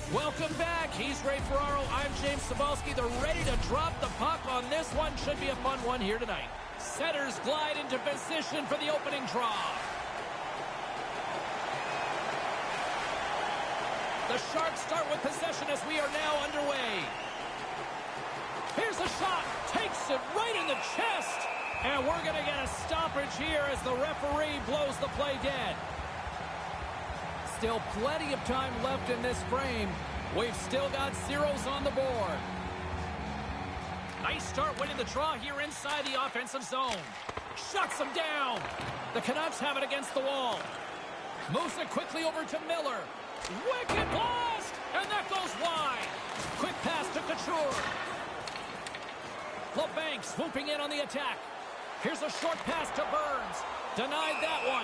Welcome back. He's Ray Ferraro. I'm James Cybulski. They're ready to drop the puck on this one. Should be a fun one here tonight. Setters glide into position for the opening draw. The Sharks start with possession as we are now underway. Here's a shot. Takes it right in the chest. And we're going to get a stoppage here as the referee blows the play dead. Still plenty of time left in this frame. We've still got zeros on the board. Nice start winning the draw here inside the offensive zone. Shuts them down. The Canucks have it against the wall. Moves it quickly over to Miller. Wicked blast! And that goes wide. Quick pass to Couture. LeBanc swooping in on the attack. Here's a short pass to Burns. Denied that one.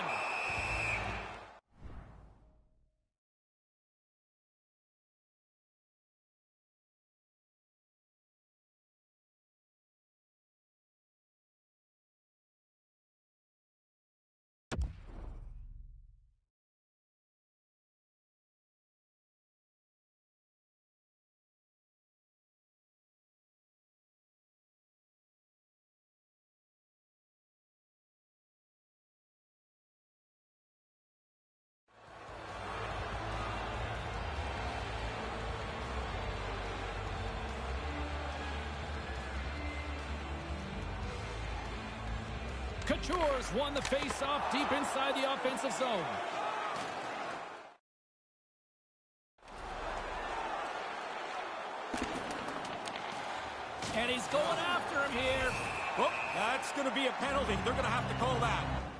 Couture's won the face-off deep inside the offensive zone. And he's going after him here. Oh, that's going to be a penalty. They're going to have to call that.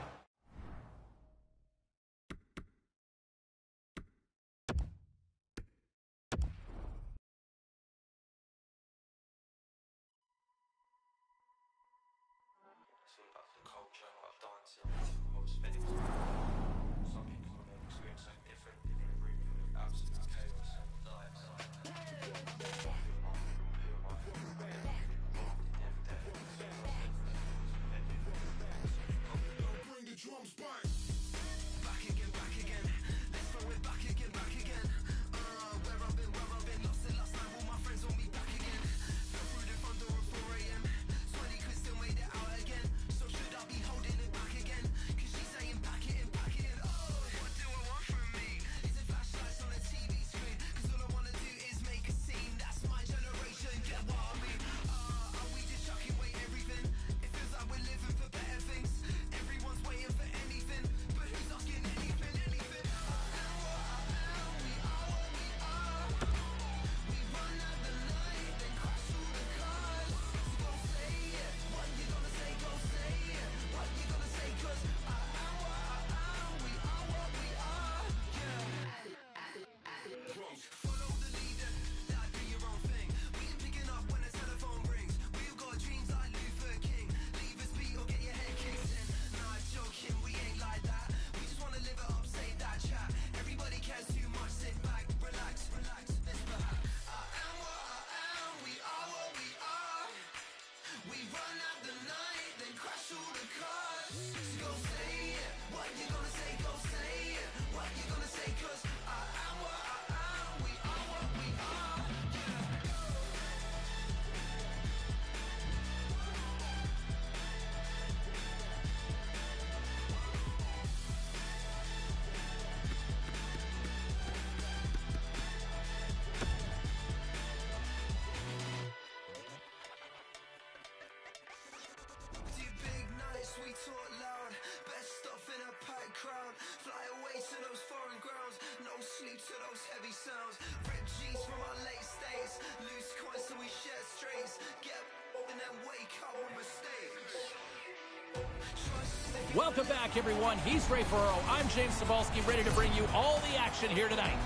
Welcome back, everyone. He's Ray Ferraro. I'm James Cybulski, ready to bring you all the action here tonight.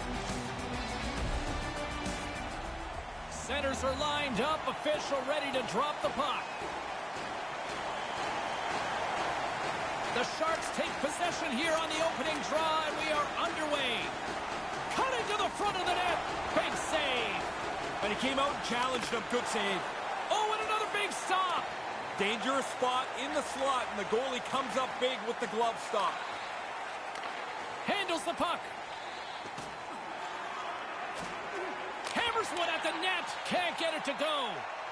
Centers are lined up. Official ready to drop the puck. The Sharks take possession here on the opening draw, and we are underway. Cutting to the front of the net. Big save. And he came out and challenged him. Good save. Oh, and another big stop. Dangerous spot in the slot, and the goalie comes up big with the glove stop. Handles the puck. First one at the net. Can't get it to go.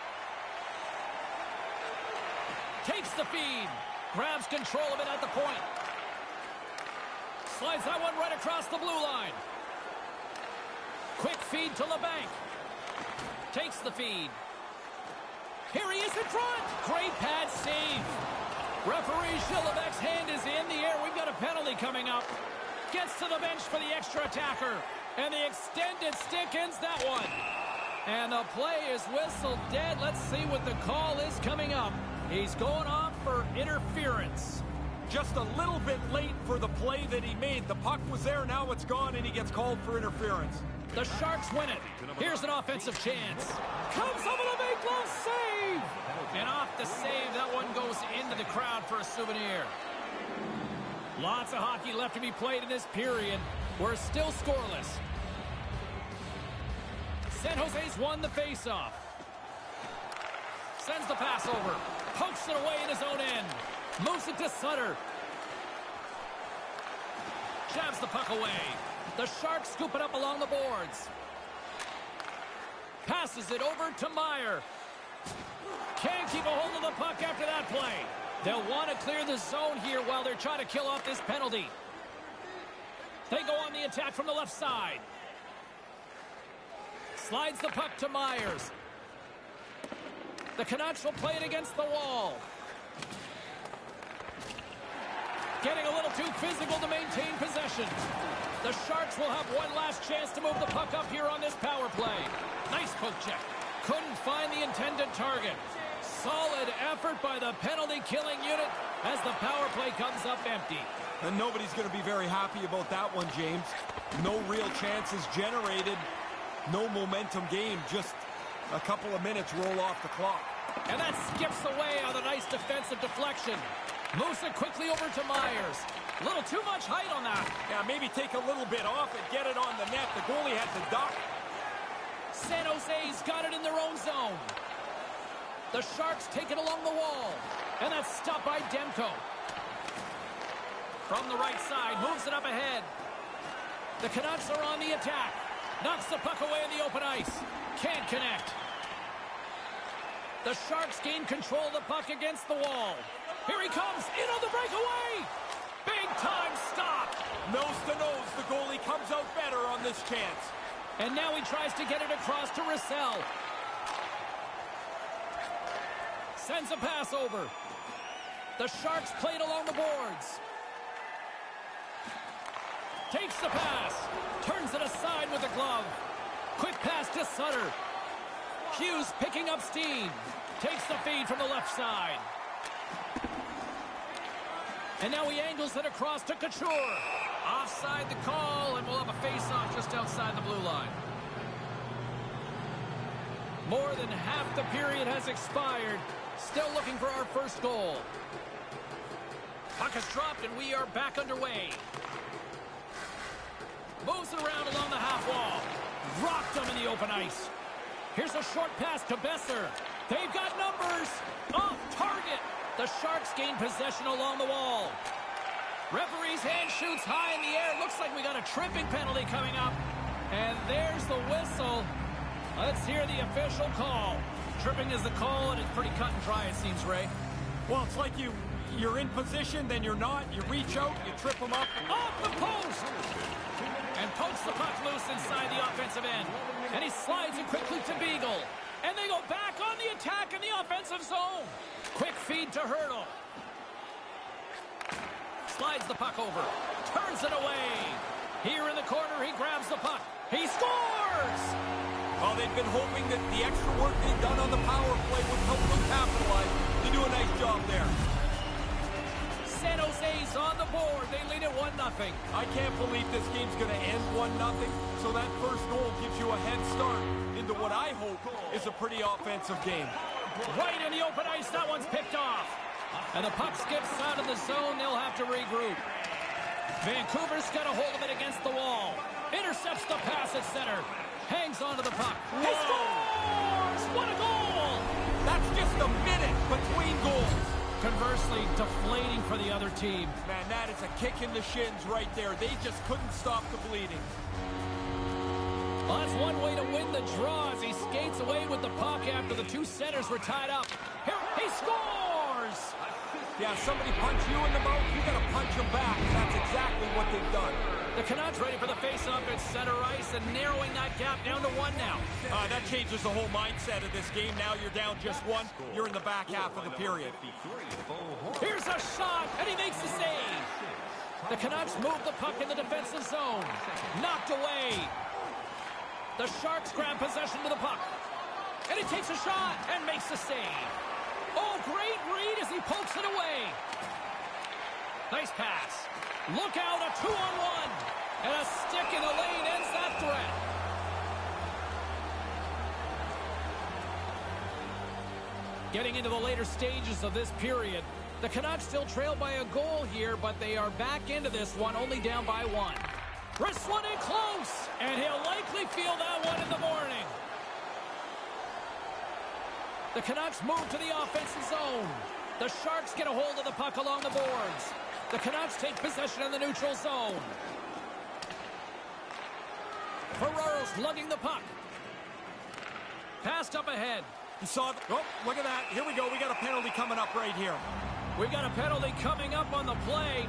Takes the feed. Grabs control of it at the point. Slides that one right across the blue line. Quick feed to LeBanc. Takes the feed. Here he is in front. Great pad save. Referee Gilevec's hand is in the air. We've got a penalty coming up. Gets to the bench for the extra attacker. And the extended stick ends that one. And the play is whistled dead. Let's see what the call is coming up. He's going off for interference. Just a little bit late for the play that he made. The puck was there, now it's gone, and he gets called for interference. The Sharks win it. Here's an offensive chance. Comes up with a big glove save. And off the save, that one goes into the crowd for a souvenir. Lots of hockey left to be played in this period. We're still scoreless. San Jose's won the faceoff. Sends the pass over. Pokes it away in his own end. Moves it to Sutter. Jabs the puck away. The Sharks scoop it up along the boards. Passes it over to Meyer. Can't keep a hold of the puck after that play. They'll want to clear the zone here while they're trying to kill off this penalty. They go on the attack from the left side. Slides the puck to Myers. The Canucks will play it against the wall. Getting a little too physical to maintain possession. The Sharks will have one last chance to move the puck up here on this power play. Nice poke check. Couldn't find the intended target. Solid effort by the penalty-killing unit as the power play comes up empty. And nobody's going to be very happy about that one, James. No real chances generated. No momentum game. Just a couple of minutes roll off the clock. And that skips away on a nice defensive deflection. Moves it quickly over to Myers. A little too much height on that. Yeah, maybe take a little bit off and get it on the net. The goalie had to duck. San Jose's got it in their own zone. The Sharks take it along the wall. And that's stopped by Demko. From the right side, moves it up ahead. The Canucks are on the attack. Knocks the puck away in the open ice. Can't connect. The Sharks gain control of the puck against the wall. Here he comes, in on the breakaway! Big time stop! Nose to nose, the goalie comes out better on this chance. And now he tries to get it across to Roussel. Sends a pass over. The Sharks play it along the boards. Takes the pass. Turns it aside with a glove. Quick pass to Sutter. Hughes picking up steam. Takes the feed from the left side. And now he angles it across to Couture. Offside the call, and we'll have a face-off just outside the blue line. More than half the period has expired. Still looking for our first goal. Puck is dropped, and we are back underway. Moves it around along the half wall. Rocked him in the open ice. Here's a short pass to Besser. They've got numbers. Off target. The Sharks gain possession along the wall. Referee's hand shoots high in the air. Looks like we got a tripping penalty coming up. And there's the whistle. Let's hear the official call. Tripping is the call, and it's pretty cut and dry, it seems, Ray. Well, it's like you're in position, then you're not. You reach out, you trip them up. Off the post! And pokes the puck loose inside the offensive end. And he slides it quickly to Beagle. And they go back on the attack in the offensive zone. Quick feed to Hurdle. Slides the puck over. Turns it away. Here in the corner, he grabs the puck. He scores! Well, they've been hoping that the extra work they've done on the power play would help them capitalize. They do a nice job there. San Jose's on the board. They lead at 1-0. I can't believe this game's going to end 1-0. So that first goal gives you a head start into what I hope is a pretty offensive game. Right in the open ice, that one's picked off. And the puck skips out of the zone. They'll have to regroup. Vancouver's got a hold of it against the wall. Intercepts the pass at center. Hangs onto the puck. He scores! What a goal! That's just a minute between goals. Conversely, deflating for the other team. Man, that is a kick in the shins right there. They just couldn't stop the bleeding. Well, that's one way to win the draw as he skates away with the puck after the two centers were tied up. Here, he scores! Yeah, somebody punch you in the mouth, you got to punch them back. That's exactly what they've done. The Canucks ready for the face-off at center ice and narrowing that gap down to 1 now. That changes the whole mindset of this game. Now you're down just 1. You're in the back half of the period. Here's a shot, and he makes the save. The Canucks move the puck in the defensive zone. Knocked away. The Sharks grab possession to the puck. And he takes a shot and makes the save. Oh, great read as he pokes it away. Nice pass. Look out, a 2-on-1. And a stick in the lane ends that threat. Getting into the later stages of this period, the Canucks still trail by a goal here, but they are back into this one, only down by 1. Wrists one in close, and he'll likely feel that one in the morning. The Canucks move to the offensive zone. The Sharks get a hold of the puck along the boards. The Canucks take possession in the neutral zone. Ferraro's lugging the puck. Passed up ahead. You saw, oh, look at that. Here we go. We got a penalty coming up right here. We got a penalty coming up on the play.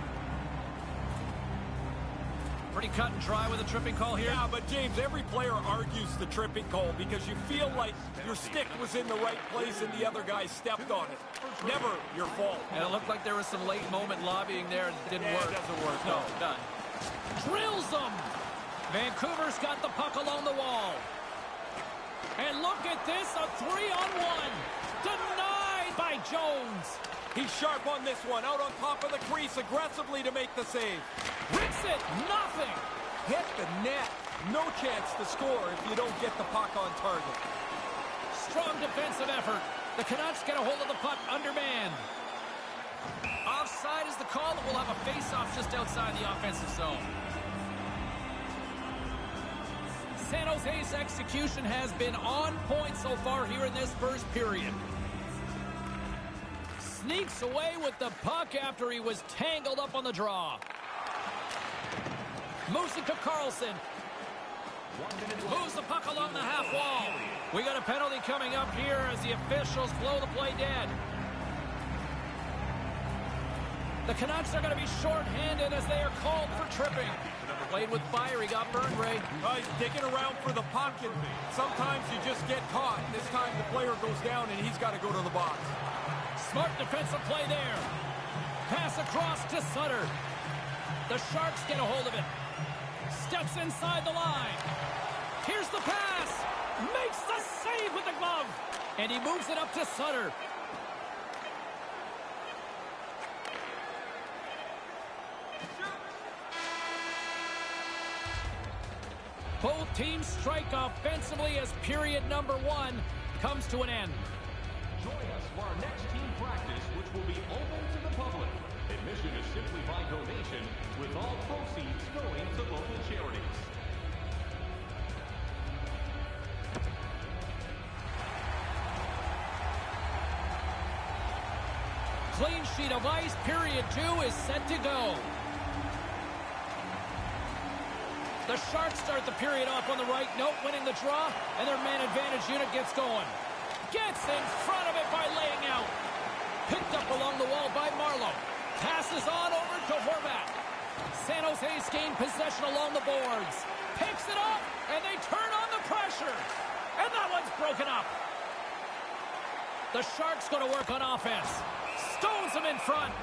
Pretty cut and dry with a tripping call here. Yeah, but James, every player argues the tripping call because you feel like your stick was in the right place and the other guy stepped on it. Never your fault. And it looked like there was some late moment lobbying there. It didn't work. It doesn't work. No, done. Drills them. Vancouver's got the puck along the wall. And look at this, a 3-on-1. Denied by Jones. He's sharp on this one, out on top of the crease aggressively to make the save. Rips it, nothing. Hit the net. No chance to score if you don't get the puck on target. Strong defensive effort. The Canucks get a hold of the puck undermanned. Offside is the call, and we'll have a face-off just outside the offensive zone. San Jose's execution has been on point so far here in this first period. Sneaks away with the puck after he was tangled up on the draw. Moves it to Carlson. Moves the puck along the half wall. We got a penalty coming up here as the officials blow the play dead. The Canucks are going to be short-handed as they are called for tripping. Played with fire, he got burned, Ray. He's digging around for the puck, and sometimes you just get caught. This time the player goes down, and he's got to go to the box. Smart defensive play there. Pass across to Sutter. The Sharks get a hold of it. Steps inside the line. Here's the pass. Makes the save with the glove. And he moves it up to Sutter. Both teams strike offensively as period number 1 comes to an end. Join us for our next team practice, which will be open to the public. Admission is simply by donation, with all proceeds going to local charities. Clean sheet of ice, period 2 is set to go. The Sharks start the period off on the right note, winning the draw, and their man advantage unit gets going. Gets in front of it by laying out. Picked up along the wall by Marleau. Passes on over to Horvat. San Jose's gained possession along the boards. Picks it up, and they turn on the pressure. And that one's broken up. The Sharks going to work on offense. Stones him in front.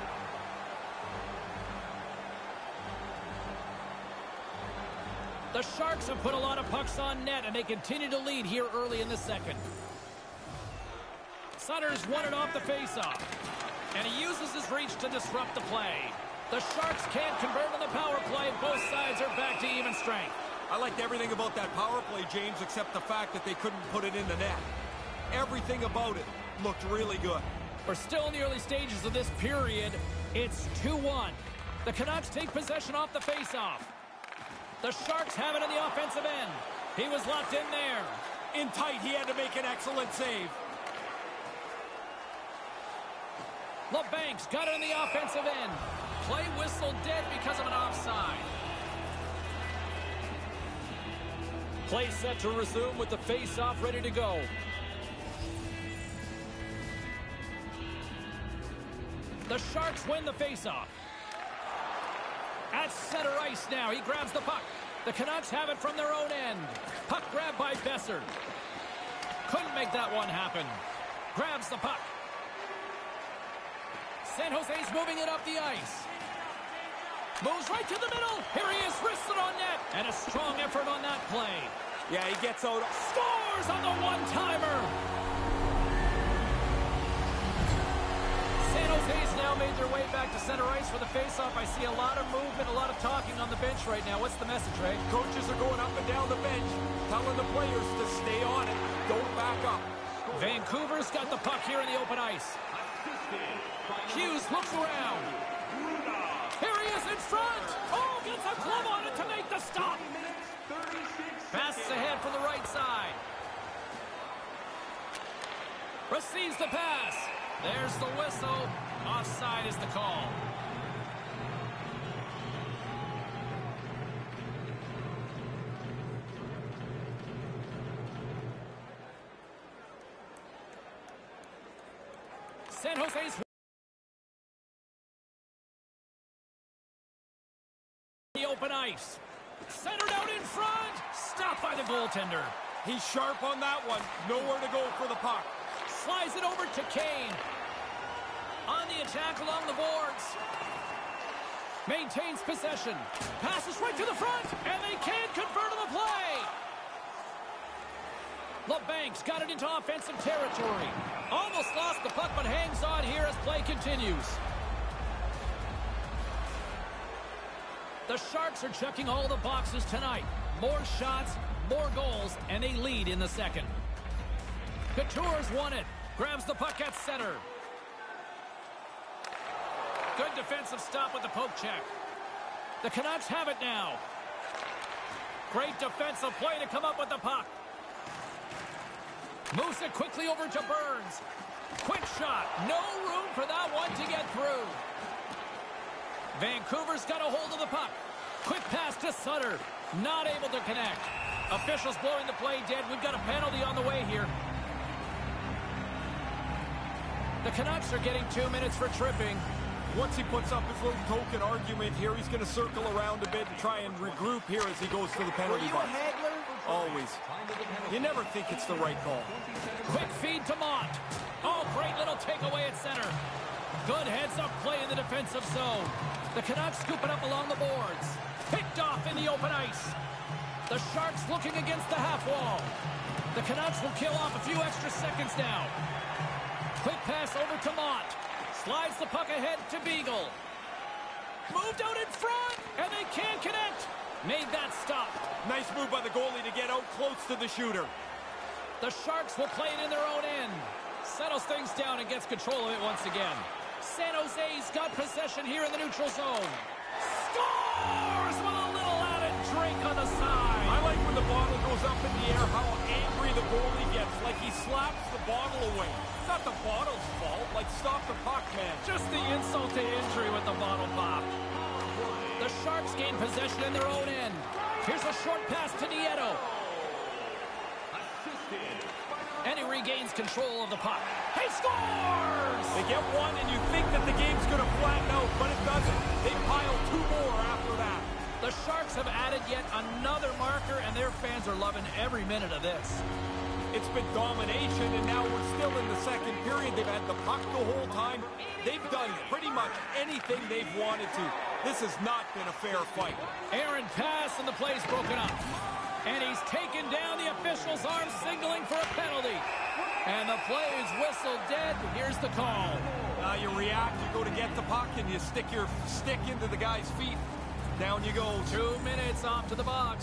The Sharks have put a lot of pucks on net, and they continue to lead here early in the second. Sutter's won it off the faceoff, and he uses his reach to disrupt the play. The Sharks can't convert on the power play. Both sides are back to even strength. I liked everything about that power play, James, except the fact that they couldn't put it in the net. Everything about it looked really good. We're still in the early stages of this period. It's 2-1. The Canucks take possession off the faceoff. The Sharks have it on the offensive end. He was locked in there. In tight, he had to make an excellent save. LeBancs got it on the offensive end. Play whistle dead because of an offside. Play set to resume with the face-off ready to go. The Sharks win the face-off. At center ice now. He grabs the puck. The Canucks have it from their own end. Puck grabbed by Besser. Couldn't make that one happen. Grabs the puck. San Jose's moving it up the ice. Moves right to the middle. Here he is, wristed on net. And a strong effort on that play. Yeah, he gets out. Scores on the one-timer. San Jose's now made their way back to center ice for the face-off. I see a lot of movement, a lot of talking on the bench right now. What's the message, Ray? Coaches are going up and down the bench, telling the players to stay on it. Don't back up. Vancouver's got the puck here in the open ice. Hughes looks around. Here he is in front. Oh, gets a glove on it to make the stop. Passes ahead from the right side. Receives the pass. There's the whistle. Offside is the call. San Jose's the open ice. Centered out in front. Stopped by the goaltender. He's sharp on that one. Nowhere to go for the puck. Slides it over to Kane. On the attack along the boards. Maintains possession. Passes right to the front. And they can't convert on the play. LeBank's got it into offensive territory. Almost lost the puck, but hangs on here as play continues. The Sharks are checking all the boxes tonight. More shots, more goals, and they lead in the second. Couture's won it. Grabs the puck at center. Good defensive stop with the poke check. The Canucks have it now. Great defensive play to come up with the puck. Moves it quickly over to Burns. Quick shot. No room for that one to get through. Vancouver's got a hold of the puck. Quick pass to Sutter. Not able to connect. Officials blowing the play dead. We've got a penalty on the way here. The Canucks are getting 2 minutes for tripping. Once he puts up his little token argument here, he's going to circle around a bit and try and regroup here as he goes to the penalty box. Always. You never think it's the right call. Quick feed to Mott. Oh, great little takeaway at center. Good heads-up play in the defensive zone. The Canucks scoop it up along the boards. Picked off in the open ice. The Sharks looking against the half wall. The Canucks will kill off a few extra seconds now. Quick pass over to Mott. Slides the puck ahead to Beagle. Moved out in front, and they can't connect. Made that stop. Nice move by the goalie to get out close to the shooter. The Sharks will play it in their own end. Settles things down and gets control of it once again. San Jose's got possession here in the neutral zone. Scores with a little added drink on the side. I like when the bottle goes up in the air, how angry the goalie gets, like he slaps the bottle away. It's not the bottle's fault. Like, stop the puck, man. Just the insult to injury with the bottle pop. The Sharks gain possession in their own end. Here's a short pass to Nieto. And he regains control of the puck. He scores! They get one, and you think that the game's going to flatten out, but it doesn't. They pile two more after that. The Sharks have added yet another marker, and their fans are loving every minute of this. It's been domination, and now we're still in the second period. They've had the puck the whole time. They've done pretty much anything they've wanted to. This has not been a fair fight. Aaron pass, and the play's broken up. And he's taken down. The official's arm signaling for a penalty. And the play is whistled dead. Here's the call. You react, you go to get the puck, and you stick your stick into the guy's feet. Down you go. 2 minutes off to the box.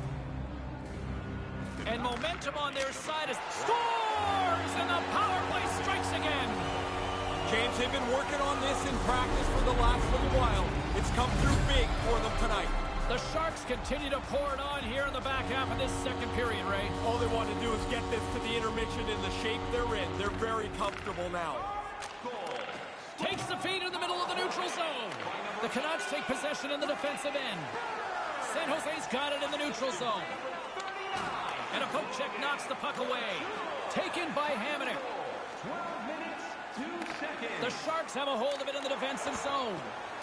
And momentum on their side is scores! And the power play strikes again. James, they've been working on this in practice for the last little while. It's come through big for them tonight. The Sharks continue to pour it on here in the back half of this second period, Ray. All they want to do is get this to the intermission in the shape they're in. They're very comfortable now. Takes the feed in the middle of the neutral zone. The Canucks take possession in the defensive end. San Jose's got it in the neutral zone. And a poke check knocks the puck away. Taken by Hamonic. 12 minutes, 2 seconds. The Sharks have a hold of it in the defensive zone.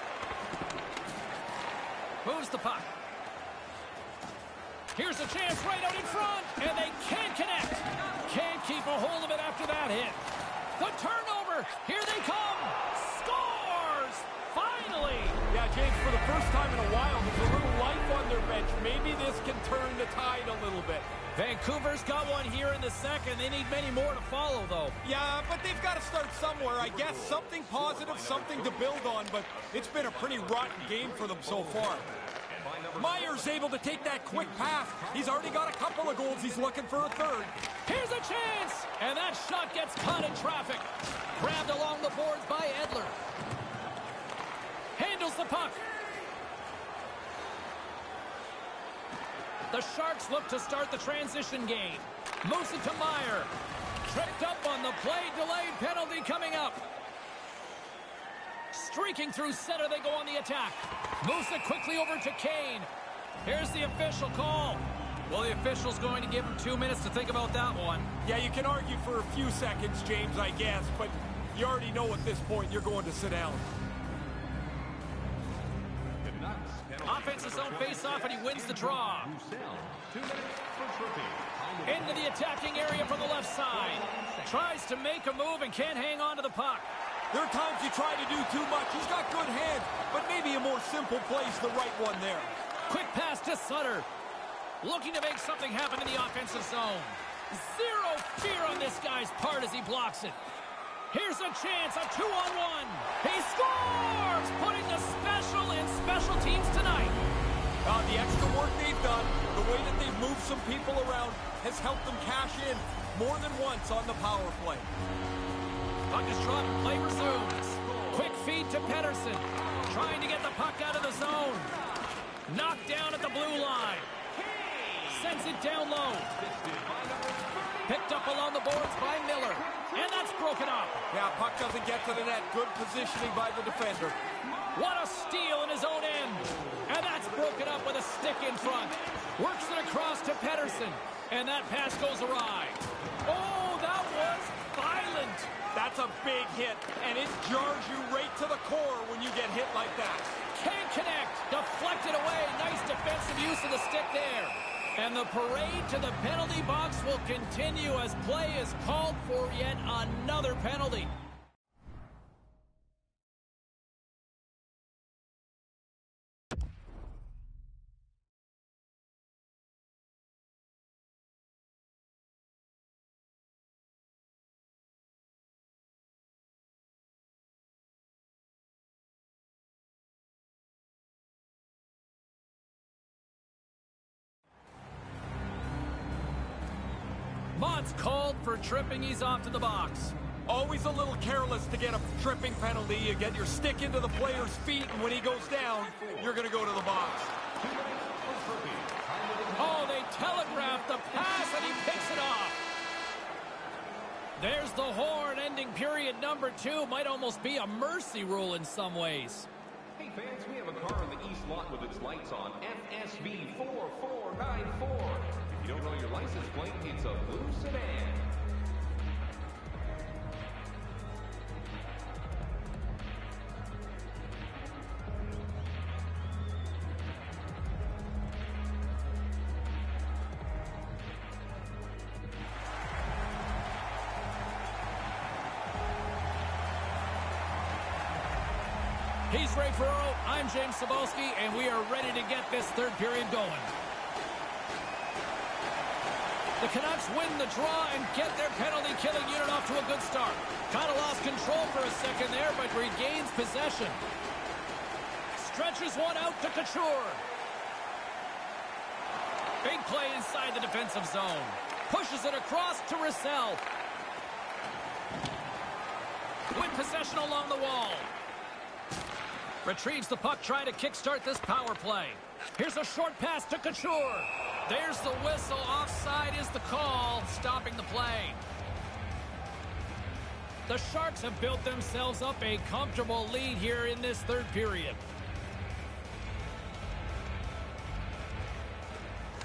Moves the puck. Here's a chance right out in front, and they can't connect. Can't keep a hold of it after that hit. The turnover. Here they come. Scores! Finally! Yeah, James, for the first time in a while, there's a little life on their bench. Maybe this can turn the tide a little bit. Vancouver's got one here in the second. They need many more to follow, though. Yeah, but they've got to start somewhere. I guess something positive, something to build on, but it's been a pretty rotten game for them so far. Meyer's able to take that quick pass. He's already got a couple of goals. He's looking for a third. Here's a chance! And that shot gets caught in traffic. Grabbed along the boards by Edler. Handles the puck. The Sharks look to start the transition game. Moves it to Meyer. Tripped up on the play. Delayed penalty coming up. Streaking through center, they go on the attack. Moves it quickly over to Kane. Here's the official call. Well, the official's going to give him 2 minutes to think about that one. Yeah, you can argue for a few seconds, James, I guess, but you already know at this point you're going to sit down. Offensive zone face-off, and he wins the draw. 2 minutes for tripping. Into the attacking area from the left side. Tries to make a move and can't hang on to the puck. There are times you try to do too much. He's got good hands, but maybe a more simple play's the right one there. Quick pass to Sutter. Looking to make something happen in the offensive zone. Zero fear on this guy's part as he blocks it. Here's a chance, a 2-on-1. He scores! Putting the special in special teams tonight. The extra work they've done, the way that they've moved some people around, has helped them cash in more than once on the power play. Puck is dropped, play resumes. Quick feed to Pettersson. Trying to get the puck out of the zone. Knocked down at the blue line. Sends it down low. Picked up along the boards by Miller. And that's broken up. Yeah, puck doesn't get to the net. Good positioning by the defender. What a steal in his own end. And that's broken up with a stick in front. Works it across to Pettersson. And that pass goes awry. Oh, that was violent. That's a big hit, and it jars you right to the core when you get hit like that. Can't connect. Deflected away. Nice defensive use of the stick there. And the parade to the penalty box will continue as play is called for yet another penalty. Mott's called for tripping. He's off to the box. Always a little careless to get a tripping penalty. You get your stick into the player's feet, and when he goes down, you're going to go to the box. Oh, they telegraphed the pass, and he picks it off. There's the horn ending period number 2. Might almost be a mercy rule in some ways. Hey fans, we have a car in the east lot with its lights on. FSV 4494. If you don't know your license plate, it's a blue sedan. He's Ray Ferraro, I'm James Cebulski, and we are ready to get this third period going. The Canucks win the draw and get their penalty-killing unit off to a good start. Kind of lost control for a second there, but regains possession. Stretches one out to Couture. Big play inside the defensive zone. Pushes it across to Roussel. Win possession along the wall. Retrieves the puck, trying to kickstart this power play. Here's a short pass to Couture. There's the whistle. Offside is the call, stopping the play. The Sharks have built themselves up a comfortable lead here in this third period.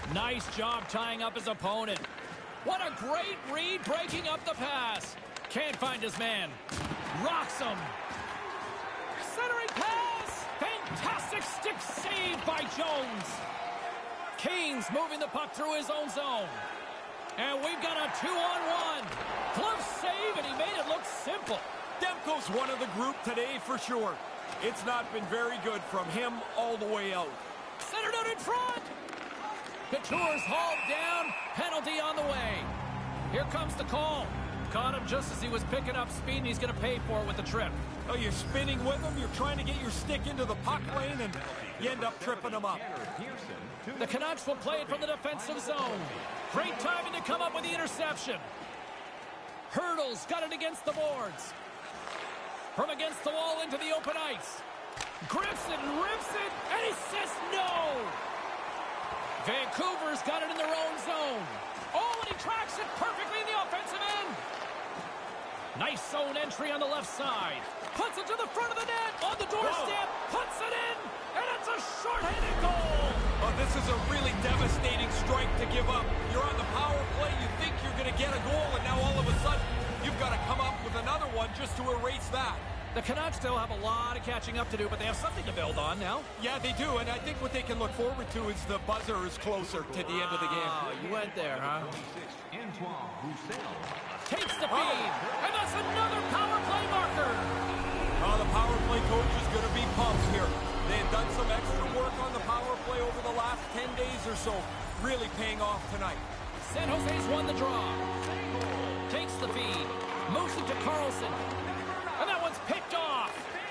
Nice job tying up his opponent. What a great read breaking up the pass. Can't find his man. Rocks him. Centering pass. Fantastic stick save by Jones. Kane's moving the puck through his own zone. And we've got a 2-on-1. Glove save, and he made it look simple. Demko's one of the group today for sure. It's not been very good from him all the way out. Centered out in front. Couture's hauled down. Penalty on the way. Here comes the call. Caught him just as he was picking up speed, and he's going to pay for it with the trip. Oh, you're spinning with him. You're trying to get your stick into the puck lane, and you end up tripping him up. The Canucks will play it from the defensive zone. Great timing to come up with the interception. Hurdles got it against the boards. From against the wall into the open ice. Grips it, rips it, and he says no! Vancouver's got it in their own zone. Oh, and he tracks it perfectly in the offensive end. Nice zone entry on the left side. Puts it to the front of the net, on the doorstep, puts it in, and it's a short-handed goal. Oh, this is a really devastating strike to give up. You're on the power play, you think you're going to get a goal, and now all of a sudden, you've got to come up with another one just to erase that. The Canucks still have a lot of catching up to do, but they have something to build on now. Yeah, they do, and I think what they can look forward to is the buzzer is closer to the end of the game. Oh, you went there, huh? Antoine Roussel. Takes the feed, and that's another power play marker. Oh, the power play coach is going to be pumped here. They had done some extra work on the power play over the last 10 days or so, really paying off tonight. San Jose's won the draw. Takes the feed, moves it to Carlson, and that one's picked off.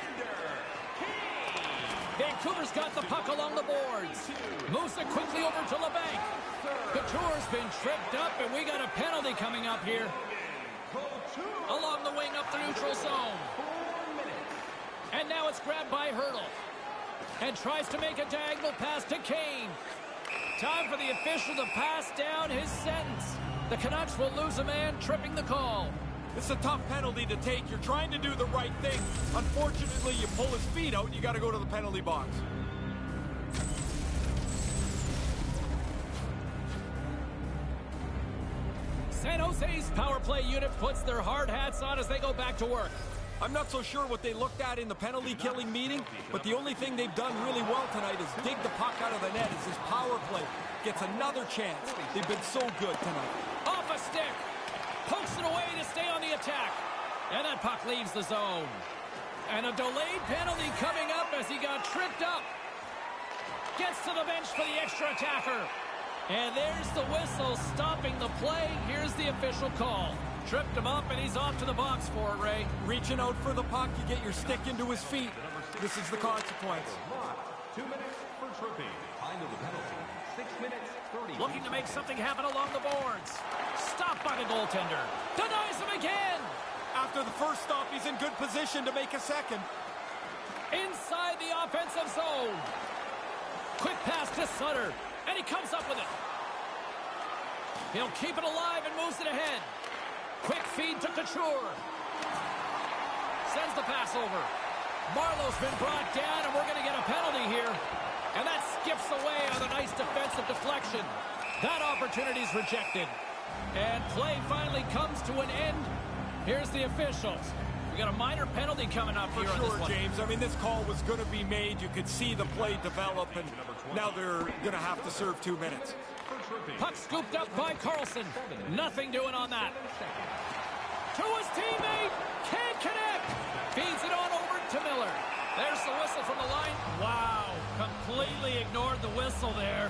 Vancouver's got the puck along the boards. Moves it quickly over to LeBanc. Couture's been tripped up, and we got a penalty coming up here. Along the wing up the neutral zone. And now it's grabbed by Hurdle. And tries to make a diagonal pass to Kane. Time for the official to pass down his sentence. The Canucks will lose a man, tripping the call. It's a tough penalty to take. You're trying to do the right thing. Unfortunately, you pull his feet out, and you got to go to the penalty box. San Jose's power play unit puts their hard hats on as they go back to work. I'm not so sure what they looked at in the penalty-killing meeting, but the only thing they've done really well tonight is dig the puck out of the net as this power play gets another chance. They've been so good tonight. Off a stick. Pokes it away to stay on the attack. And that puck leaves the zone. And a delayed penalty coming up as he got tripped up. Gets to the bench for the extra attacker. And there's the whistle stopping the play. Here's the official call. Tripped him up, and he's off to the box for it, Ray. Reaching out for the puck, you get your stick into his feet. This is the consequence. 2 minutes for tripping. Time of the penalty. 6 minutes, 30. Looking to make something happen along the boards. Stopped by the goaltender. Denies him again. After the first stop, he's in good position to make a second. Inside the offensive zone. Quick pass to Sutter, and he comes up with it. He'll keep it alive and moves it ahead. Quick feed to Couture. Sends the pass over. Marlowe's been brought down, and we're going to get a penalty here. And that skips away on a nice defensive deflection. That opportunity's rejected. And play finally comes to an end. Here's the officials. We got a minor penalty coming up here on this one. James. I mean, this call was going to be made. You could see the play develop, and now they're going to have to serve 2 minutes. Puck scooped up by Carlson. Nothing doing on that. To his teammate. Can't connect. Feeds it on over to Miller. There's the whistle from the line. Wow. Completely ignored the whistle there.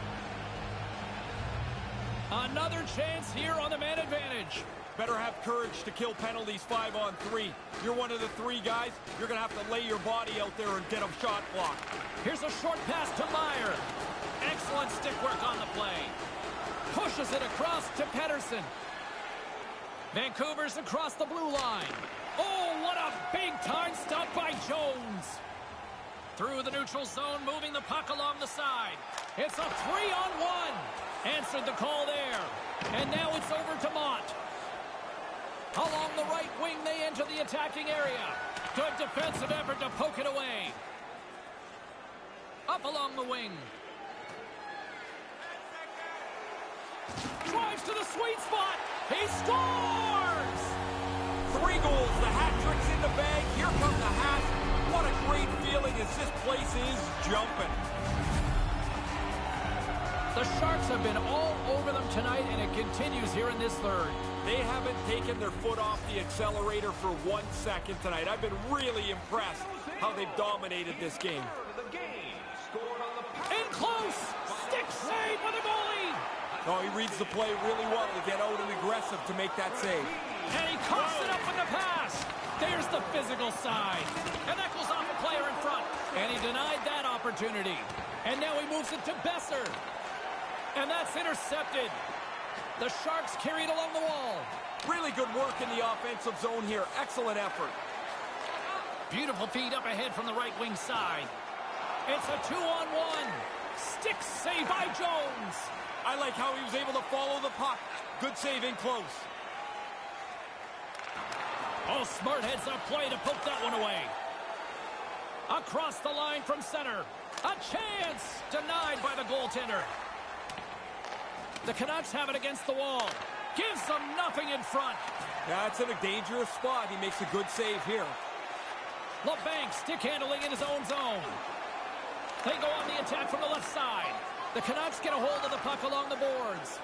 Another chance here on the man advantage. Better have courage to kill penalties 5-on-3. You're one of the 3 guys. You're going to have to lay your body out there and get them shot blocked. Here's a short pass to Meyer. Excellent stick work on the play. Pushes it across to Pettersson. Vancouver's across the blue line. Oh, what a big-time stop by Jones. Through the neutral zone, moving the puck along the side. It's a 3-on-1. Answered the call there. And now it's over to Mott. Along the right wing, they enter the attacking area. Good defensive effort to poke it away. Up along the wing. Drives to the sweet spot. He scores! 3 goals. The hat trick's in the bag. Here come the Hats. What a great feeling as this place is jumping. The Sharks have been all over them tonight, and it continues here in this third. They haven't taken their foot off the accelerator for 1 second tonight. I've been really impressed how they've dominated this game. In close! Stick save by the goalie! Oh, he reads the play really well to get out and aggressive to make that save. And he coughs it up with the pass. There's the physical side. And that goes off a player in front. And he denied that opportunity. And now he moves it to Besser. And that's intercepted. The Sharks carry it along the wall. Really good work in the offensive zone here. Excellent effort. Beautiful feed up ahead from the right wing side. It's a 2-on-1. Stick save by Jones. I like how he was able to follow the puck. Good save in close. Oh, smart heads-up play to poke that one away. Across the line from center. A chance! Denied by the goaltender. The Canucks have it against the wall. Gives them nothing in front. That's in a dangerous spot. He makes a good save here. LeBanc stick handling in his own zone. They go on the attack from the left side. The Canucks get a hold of the puck along the boards.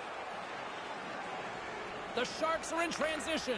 The Sharks are in transition.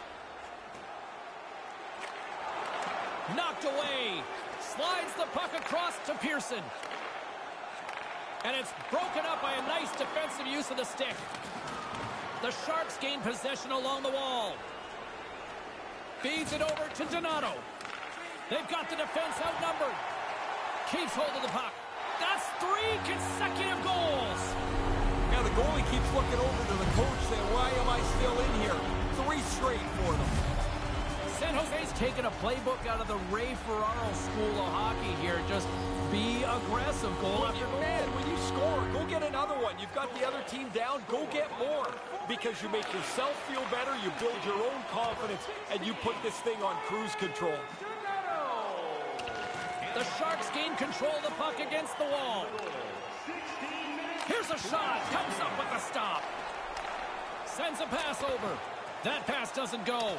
Knocked away. Slides the puck across to Pearson. And it's broken up by a nice defensive use of the stick. The Sharks gain possession along the wall. Feeds it over to Donato. They've got the defense outnumbered. Keeps hold of the puck. That's 3 consecutive goals. Now the goalie keeps looking over to the coach saying, why am I still in here? 3 straight for them. San Jose's taken a playbook out of the Ray Ferraro School of Hockey here. Just be aggressive, goal after goal. Man, when you score, go get another one. You've got the other team down, go get more. Because you make yourself feel better, you build your own confidence, and you put this thing on cruise control. The Sharks gain control of the puck against the wall. Here's a shot. Comes up with a stop. Sends a pass over. That pass doesn't go.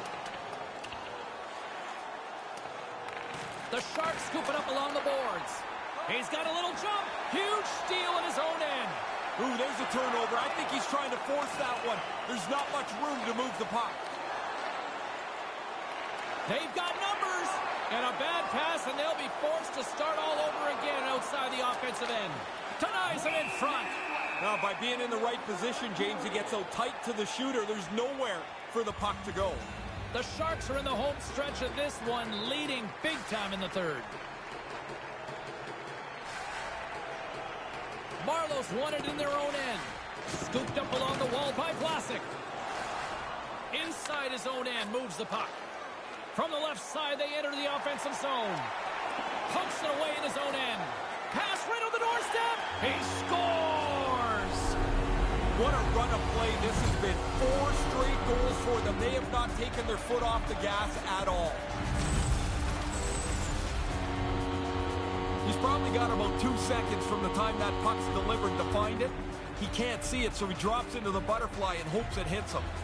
The Sharks scoop it up along the boards. He's got a little jump. Huge steal in his own end. Ooh, there's a turnover. I think he's trying to force that one. There's not much room to move the puck. They've got numbers. And a bad pass, and they'll be forced to start all over again outside the offensive end. Denies it in front. Now, by being in the right position, James, he gets out tight to the shooter. There's nowhere for the puck to go. The Sharks are in the home stretch of this one, leading big time in the third. Marlowe's won it in their own end. Scooped up along the wall by Vlasic. Inside his own end, moves the puck. From the left side, they enter the offensive zone. Pokes it away in his own end. Pass right on the doorstep. He scores! What a run of play. This has been 4 straight goals for them. They have not taken their foot off the gas at all. He's probably got about 2 seconds from the time that puck's delivered to find it. He can't see it, so he drops into the butterfly and hopes it hits him.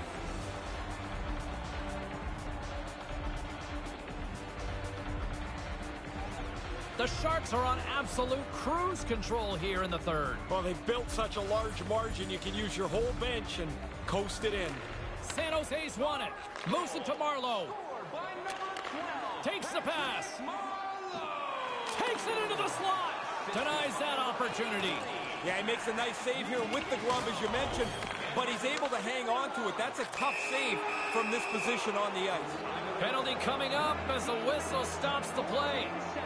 The Sharks are on absolute cruise control here in the third. Well, they've built such a large margin, you can use your whole bench and coast it in. San Jose's won it. Moves it to Marlowe. Takes the pass. Takes it into the slot. Denies that opportunity. Yeah, he makes a nice save here with the glove, as you mentioned, but he's able to hang on to it. That's a tough save from this position on the ice. Penalty coming up as the whistle stops the play.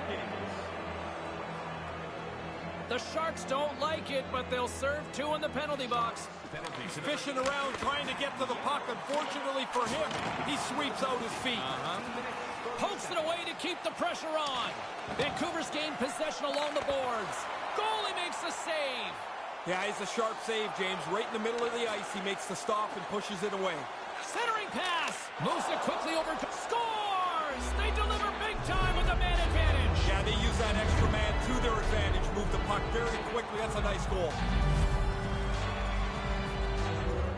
The Sharks don't like it, but they'll serve 2 in the penalty box. He's fishing around trying to get to the puck. Unfortunately for him, he sweeps out his feet. Pokes it away to keep the pressure on. Vancouver's gained possession along the boards. Goalie makes the save. Yeah, he's a sharp save, James. Right in the middle of the ice, he makes the stop and pushes it away. Centering pass. Moves it quickly over to... Scores! They deliver big time with the man advantage. Yeah, they use that extra man to their advantage. Move the puck very quickly. That's a nice goal.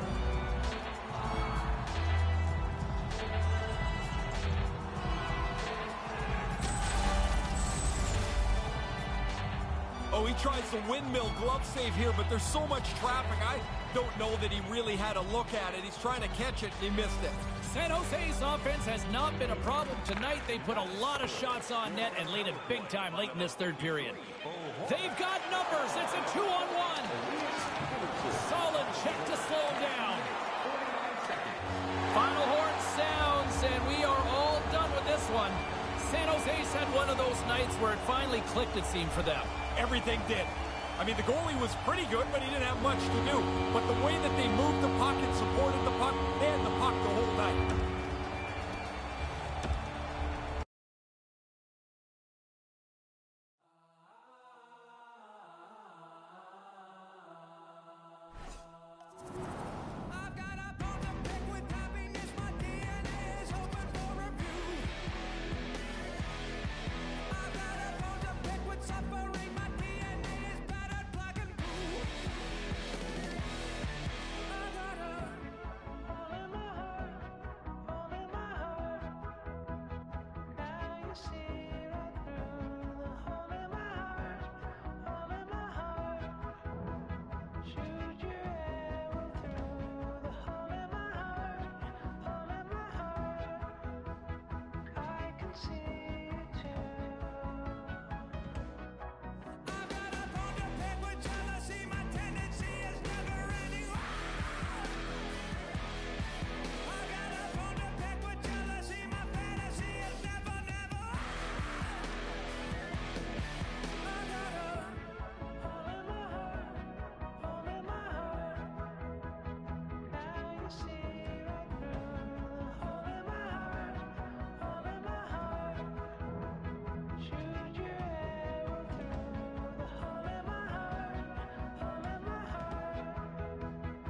Oh, he tries the windmill glove save here, but there's so much traffic. I don't know that he really had a look at it. He's trying to catch it, and he missed it. San Jose's offense has not been a problem tonight. They put a lot of shots on net and laid it big time late in this third period. They've got numbers. It's a 2-on-1. Solid check to slow him down. Final horn sounds, and we are all done with this one. San Jose's had one of those nights where it finally clicked, it seemed, for them. Everything did. I mean, the goalie was pretty good, but he didn't have much to do. But the way that they moved the puck and supported the puck, they had the puck the whole night.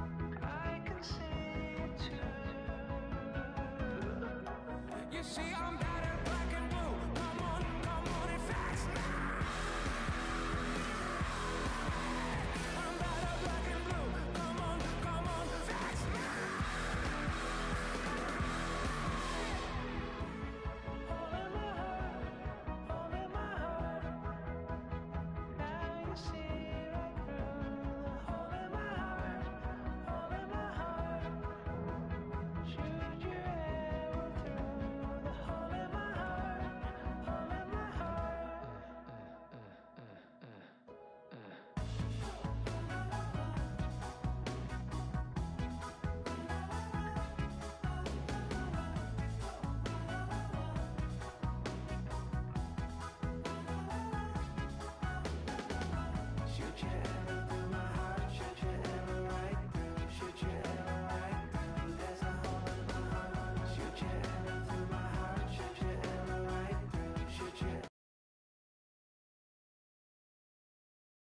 See, I'm